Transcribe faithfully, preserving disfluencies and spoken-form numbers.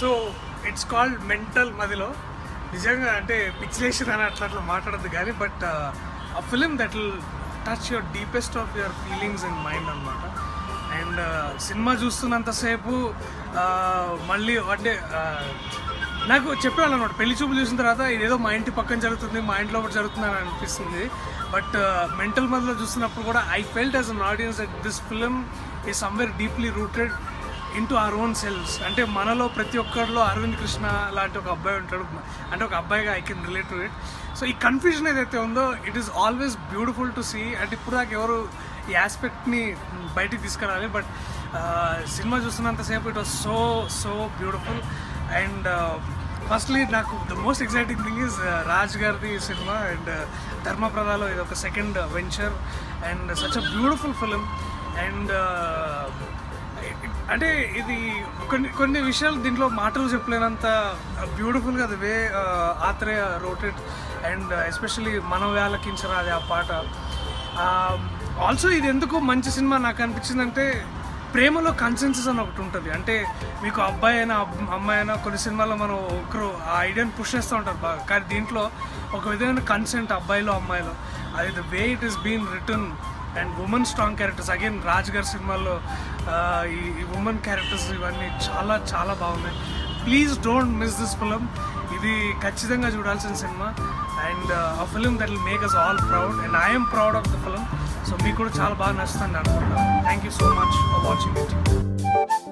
So it's called mental మదిలో. నిజంగా అంటే పిక్చలేషన్ అని అట్లా అట్లా మాట్లాడద్దు కానీ but a film that will touch your deepest of your feelings and mind అనమాట. అండ్ సినిమా చూస్తున్నంతసేపు మళ్ళీ అంటే నాకు చెప్పేవాళ్ళు అనమాట, పెళ్లి చూపులు చూసిన తర్వాత ఇదేదో మా ఇంటి పక్కన జరుగుతుంది, మా ఇంట్లో ఒకటి జరుగుతుంది అని అనిపిస్తుంది. బట్ మెంటల్ మదిలో చూస్తున్నప్పుడు కూడా I felt as an audience that this film is somewhere deeply rooted into our own cells. అంటే మనలో ప్రతి ఒక్కరిలో అరవింద్ కృష్ణ లాంటి ఒక అబ్బాయి ఉంటాడు, అంటే ఒక అబ్బాయిగా I can relate to it. So ఈ కన్ఫ్యూజన్ ఏదైతే ఉందో it is always beautiful to see. And ఇప్పుడు దాకా ఎవరు ఈ ఆస్పెక్ట్ని బయటికి తీసుకురాలి, బట్ సినిమా చూస్తున్నంతసేపు it was so so beautiful. And firstly నాకు the most exciting thing is Raj గారిది సినిమా అండ్ ధర్మప్రదాలో ఇది ఒక second venture and such a beautiful film. And అంటే ఇది కొన్ని కొన్ని విషయాలు దీంట్లో మాటలు చెప్పలేనంత బ్యూటిఫుల్గా the way Athreya wrote it and especially మనం వేలకించరా అది ఆ పాట. ఆల్సో ఇది ఎందుకు మంచి సినిమా నాకు అనిపించిందంటే ప్రేమలో కన్సెన్సస్ అని ఒకటి ఉంటుంది. అంటే మీకు అబ్బాయి అయినా అమ్మాయి అయినా కొన్ని సినిమాల్లో మనం ఒకరు ఆ ఐడియాని పుష్ చేస్తూ ఉంటారు బాగా, కానీ దీంట్లో ఒక విధమైన కన్సెంట్ అబ్బాయిలో అమ్మాయిలో అది the way it is been written. And women strong characters again Raj గారి సినిమాల్లో ఈ ఉమెన్ క్యారెక్టర్స్ ఇవన్నీ చాలా చాలా బాగున్నాయి. Please don't miss this film. ఇది ఖచ్చితంగా చూడాల్సిన సినిమా and a film that will make us all proud and I'm proud of the film. So మీకు కూడా చాలా బాగా నచ్చుతుంది అనుకుంటాను. Thank you so much for watching it.